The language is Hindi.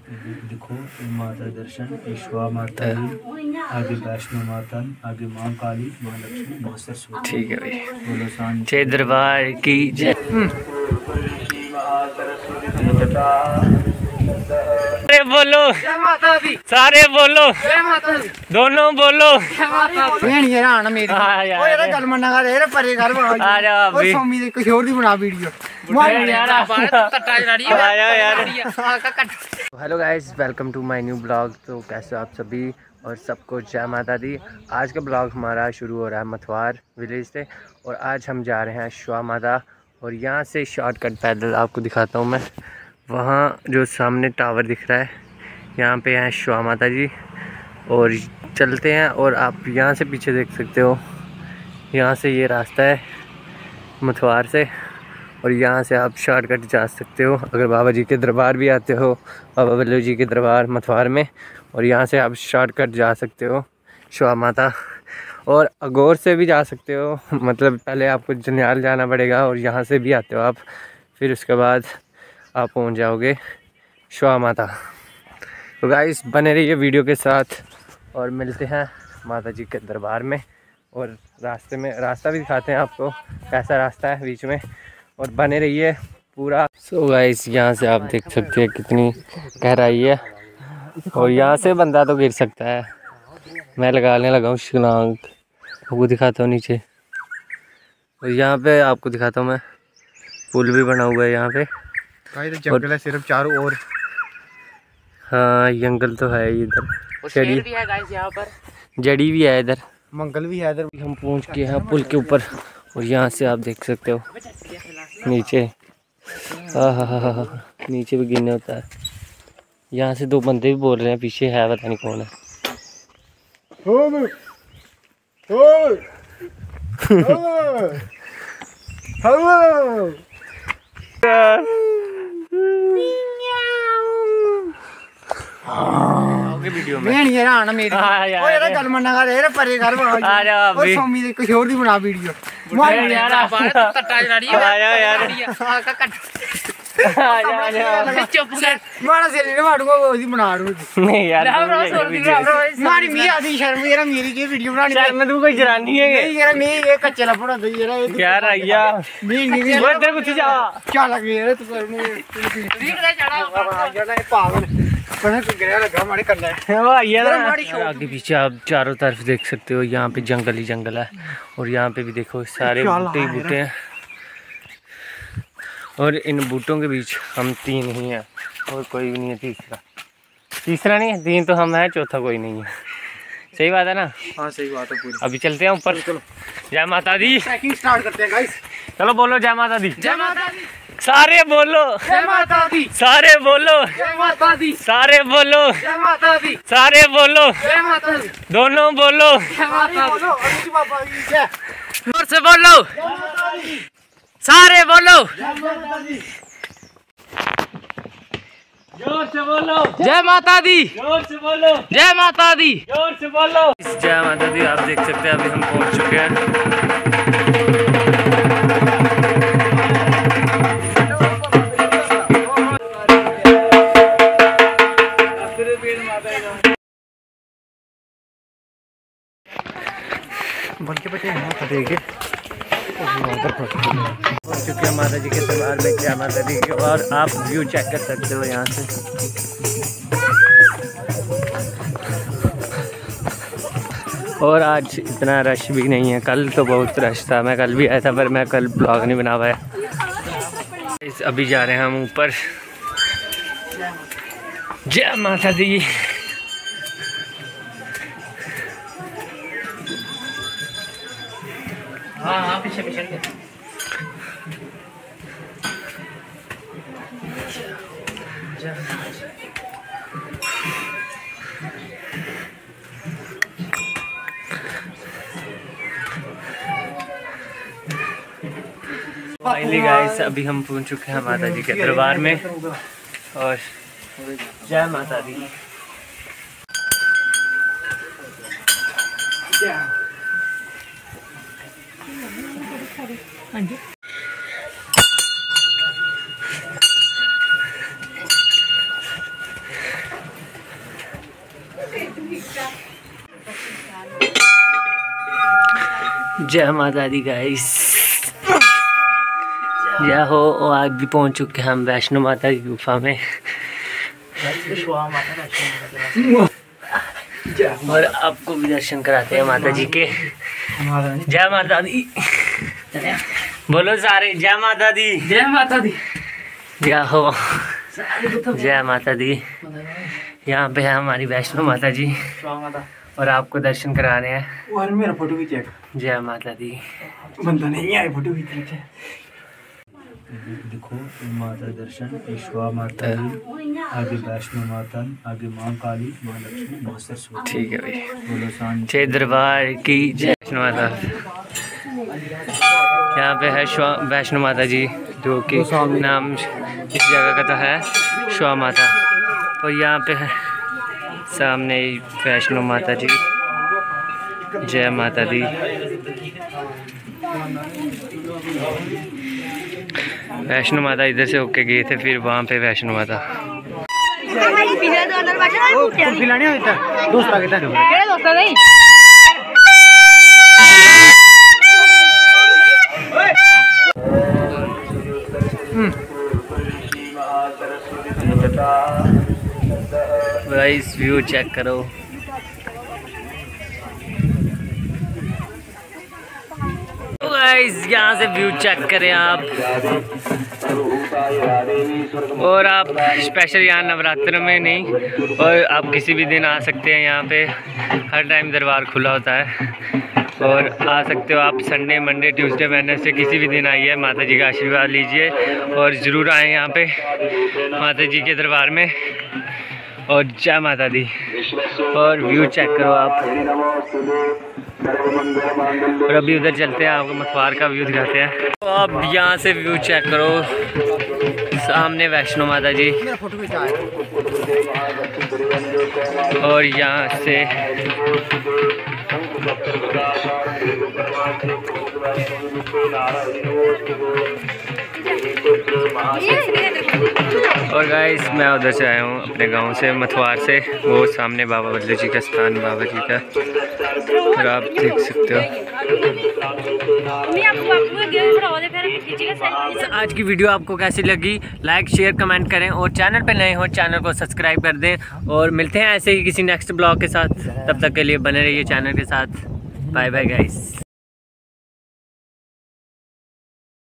देखो माता दर्शन, ईश्वा माता जी, आगे वैष्णो माता, आगे माँ काली, माँ लक्ष्मी, माँ सरस्वती। ठीक है भाई, बोलो शांति। जय दरबार की जय। सारे बोलो जय माता दी, सारे बोलो जय माता दी, दोनों बोलो जय माता दी। ये ना मेरी ओ यार गल मन्ना कर यार परे कर आ जा और सोमी दे कुछ और दी बना video hello guys, welcome to my new blog. तो कैसे आप सभी और सबको जय माता दी। आज का ब्लॉग हमारा शुरू हो रहा है मथवार विलेज से और आज हम जा रहे हैं ईश्वा माता। और यहाँ से शॉर्टकट पैदल आपको दिखाता हूँ मैं। वहाँ जो सामने टावर दिख रहा है, यहाँ पे हैं ईश्वा माता जी और चलते हैं। और आप यहाँ से पीछे देख सकते हो, यहाँ से ये रास्ता है मथवार से और यहाँ से आप शॉर्टकट जा सकते हो अगर बाबा जी के दरबार भी आते हो, बाबा बल्लभ जी के दरबार मथवार में। और यहाँ से आप शॉर्टकट जा सकते हो ईश्वा माता। और अगौर से भी जा सकते हो, मतलब पहले आपको जनियाल जाना पड़ेगा और यहाँ से भी आते हो आप, फिर उसके बाद आप पहुँच जाओगे ईश्वा माता। तो गाइस बने रहिए वीडियो के साथ और मिलते हैं माता जी के दरबार में। और रास्ते में रास्ता भी दिखाते हैं आपको कैसा रास्ता है बीच में, और बने रहिए पूरा। सो गाइस यहाँ से आप देख सकते हैं कितनी गहराई है और यहाँ से बंदा तो गिर सकता है। मैं लगाने लगा हूँ छलांग, आपको दिखाता हूँ नीचे। और यहाँ पे आपको दिखाता हूँ मैं, पुल भी बना हुआ है यहाँ पे। जंगल है सिर्फ चारों ओर। हाँ जंगल तो है इधर, जड़ी भी है गाइस यहाँ पर, जड़ी भी है इधर, मंगल भी है इधर। हम पहुँच गए हैं पुल के ऊपर और यहाँ से आप देख सकते हो नीचे। हाँ नीचे भी गिरने होता है। यहाँ से दो बंदे भी बोल रहे हैं, पीछे है पता नहीं कौन है। वीडियो में ये ना मेरी ओ यार गल मन्ना कर यार परे कर आ जा और सोमी दे कुछ और दी बना वीडियो यार मारा से ने मारूंगा ओदी बना दूं नहीं यार मारी मी आधी शर्म यार मेरी के वीडियो बनानी शर्म तू कोई जरानी है नहीं यार मैं ये कच्चे लपड़ा दे यार आइया नहीं वो इधर कुछ जा क्या लगे यार तू करने रीड दे जाना पागल पता तू गिरा लगा मारे करना है वो आइया ना। आगे पीछे आप चारों तरफ देख सकते हो, यहाँ पे जंगल ही जंगल है और यहाँ पे भी देखो सारे बूटे ही बूटे हैं। और इन बूटों के बीच हम तीन ही हैं और कोई भी नहीं है तीसरा नहीं है, तीन तो हम हैं, चौथा कोई नहीं है। सही बात है ना? हाँ सही बात है पूरी। अभी चलते हैं ऊपर। चलो जय माता दी, ट्रैकिंग स्टार्ट करते हैं गाइस। चलो बोलो जय माता दी, जय माता दी, सारे बोलो जय माता दी, सारे बोलो जय माता दी, सारे बोलो जय माता दी, सारे बोलो जय माता दी, दोनों बोलो जय माता दी, बोलो बाबा की जय। जोर से बोलो जय माता दी, सारे बोलो जय माता दी, जोर से बोलो जय माता दी, जोर से बोलो जय माता दी, जोर से बोलो। जय माता दी। आप देख सकते हैं अभी हम पहुंच चुके हैं। बल्कि बच्चे यहाँ देखे पहुंच चुके हैं माता जी के दरबार में, जय माता दी के। और आप व्यू चेक कर सकते हो यहाँ से। और आज इतना रश भी नहीं है, कल तो बहुत रश था। मैं कल भी आया था पर मैं कल ब्लॉग नहीं बना पाया। अभी जा रहे हैं हम ऊपर। जय माता दी। हाँ पीछे पीछे फाइनली गाइस अभी हम पहुंच चुके हैं माता जी के दरबार में। और जय माता दी। जय माता दी गाइस, जय हो। और आज भी पहुंच चुके हैं हम वैष्णो माता की गुफा में और आपको भी दर्शन कराते हैं माता जी के। जय माता दी, बोलो सारे जय माता दी, जय माता दी, जय हो। जय माता दी। यहाँ पे है हमारी वैष्णो माता जी और आपको दर्शन करा रहे हैं। और मेरा फोटो भी चेक। जय माता दी। बंदा नहीं आया, फोटो भी चेक। देखो माता दर्शन, ईश्वर माता, आगे वैष्णो माता, आगे माँ काली, माँ लक्ष्मी, माँ सरस्वती। ठीक है भाई, बोलो शांति। जय दरबार की जय वैष्णो माता। यहाँ पे है वैष्णो माता जी, जो कि नाम इस जगह का तो है श्वा माता। और यहाँ पे है सामने वैष्णो माता जी। जय माता दी। वैष्णो माता इधर से होके गए थे, फिर वहाँ पे Vaishno Mata. Guys view check करो। गाइस यहाँ से व्यू चेक करें आप। और आप स्पेशल यहाँ नवरात्र में नहीं, और आप किसी भी दिन आ सकते हैं। यहाँ पे हर टाइम दरबार खुला होता है और आ सकते हो आप। संडे, मंडे, ट्यूसडे, वेडनेसडे किसी भी दिन आइए, माता जी का आशीर्वाद लीजिए और ज़रूर आएँ यहाँ पे माता जी के दरबार में। और जय माता दी। और व्यू चेक करो आप। और अभी उधर चलते हैं, आपको मथवार का व्यू दिखाते हैं। तो आप यहाँ से व्यू चेक करो, सामने वैष्णो माता जी। और यहाँ से और गाइस मैं उधर से आया हूँ अपने गांव से, मथवार से। वो सामने बाबा बल्लू जी का स्थान, बाबा जी का, और आप देख सकते हो। आज की वीडियो आपको कैसी लगी, लाइक शेयर कमेंट करें और चैनल पे नए हो चैनल को सब्सक्राइब कर दें। और मिलते हैं ऐसे ही किसी नेक्स्ट ब्लॉग के साथ, तब तक के लिए बने रहिए चैनल के साथ। Bye bye guys.